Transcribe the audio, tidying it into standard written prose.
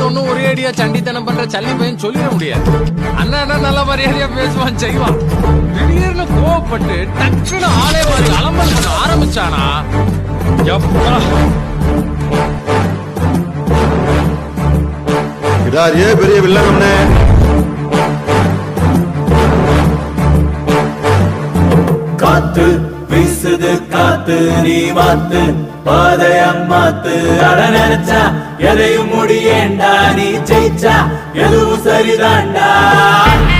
ஒன்னும் ஒரே அடியா சண்டித்தனம் பண்ற சல்லி பையன் சொல்லிட முடியாது. அண்ணா நல்ல மரியாதையா பேசுவான், செய்வான். திடீர்னு கோவப்பட்டு டக்குன்னு ஆளே மாதிரி அலம்பல் பண்ண ஆரம்பிச்சானா, இதாரியே பெரிய வில்லங்கம்னே. காத்து வீசுது காத்து நீ மாத்து பாதையம் மாத்து. அட நினைச்சா எதையும் முடியேண்டா, நீ ஜெயிச்சா எதுவும் சரிதாண்டா.